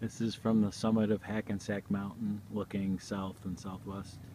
This is from the summit of Hackensack Mountain, looking south and southwest.